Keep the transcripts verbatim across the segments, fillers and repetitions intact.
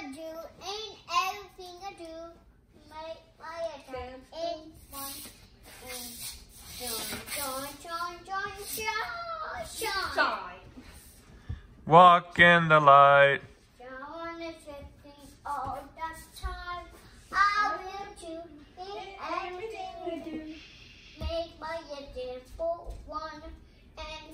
do, in everything I do, make my attempt in one. Shine, shine, shine, shine, shine, shine. Walk in the light. Shine is shifting all the time. I will do in everything we do. Make my attempt for one and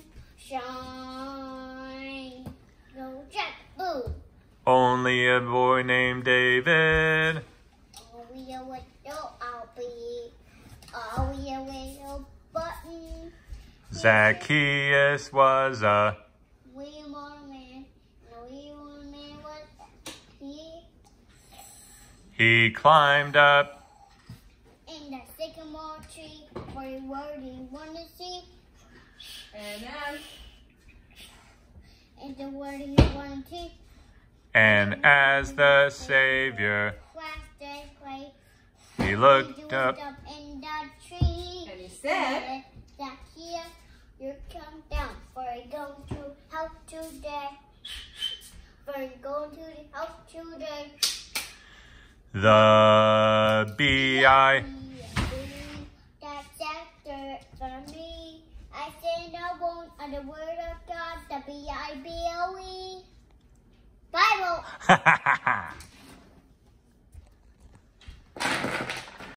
shine. No jet blue. Only a boy named David. Are we a window? I'll be. Are we a window button? Zacchaeus was a We want man. No, we want man. What he He climbed up in the sycamore tree for the word he wanted to see. And then, And the word he wanted to. and as the Savior Flashed and clay. he looked up. up in the tree. and he said, That here you come down for a go to help today. For a go to the help today. The B I That's after for me. I stand alone on the word of God, the B I B L E. Bible.